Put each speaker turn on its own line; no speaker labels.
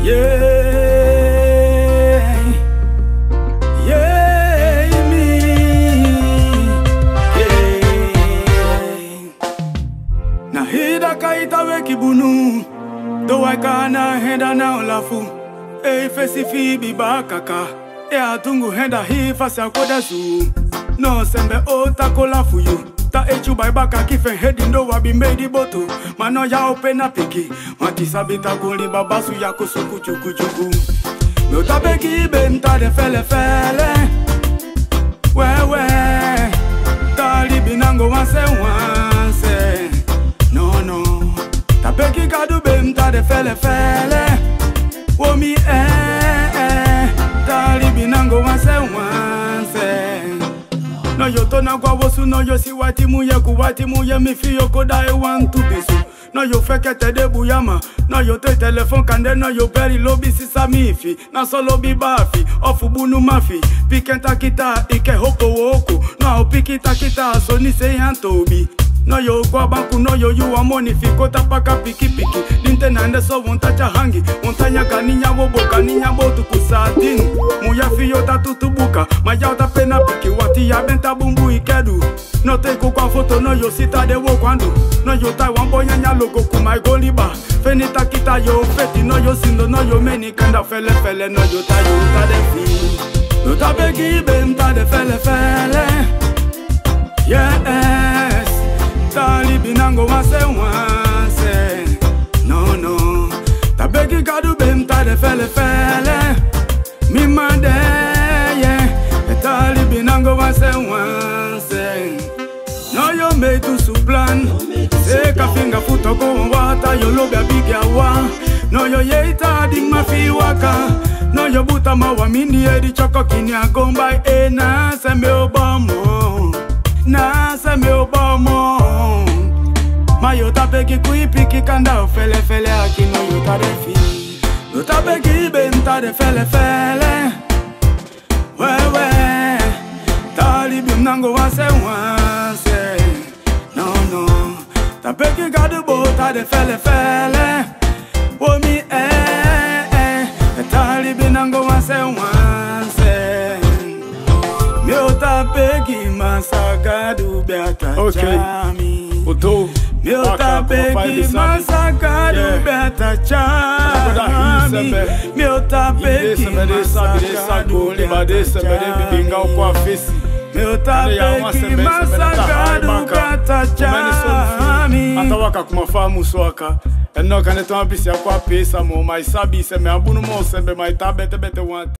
Na hida kaita weki bunu do wakana henda na olafu e fesi fi bibakaka e atungu henda hi fasa kodasu no sembe o takola fu you ta echu bai baka kifen hedi ndo wabi made boto mano ya opena piki mati sabita goli babasu ya kusuku chuku chuku no tabeki benta de fele fele wewe talibi nango wanse no tabeki kadu benta de fele fele womi talibi nango wanse no yo tona kwa wosu no yo si wati muye mi fi yo koda e want to be so no yo feke te de buyama no yo te telephone kande no yo beri lobi si samifi na solo bi bafi ofu bunu mafi pikenta kita ike hoko woko no pikita kita so ni se hantobi no yo kwa banku no yo you want money fi kota paka piki dinte nande so wontacha hangi wontanya kaninya wobo kaninya botu kusatin muya fi yo tatutubuka maya uta pena piki wati ya benta bumbu ikedu no te kwa foto no yo sita de wo kwando no yo Taiwan boy nya logo ku my goliba fenita kita yo feti no yo sindo no yo meni kanda fele no yo ta de fi no ta begi benta de fele yes talibi nango wanse no tabeki kadu benta de fele mi mande talibi nango wanse no yo made to suplan se ka finga futo go wata yo lobya bigya wa no yo yeita ding mafi waka no yo buta mawa mindi edi choko kini agomba na se me obamo mayo tapeki kuipiki kanda fele akino yo tarefi no tapeki benta de fele wewe talibi nango wanse no tapeki gadu bota de fele womi talibi nango wanse mi otapeki masagadu beata chami mi otapeki masagadu beata chami mi otapeki masagadu beata chami mi otapeki masagadu beata chami atawaka kumafamu swaka eno kaneto ambisi akwa pesa mo mai sabi se me abunu mo sembe mai tabete want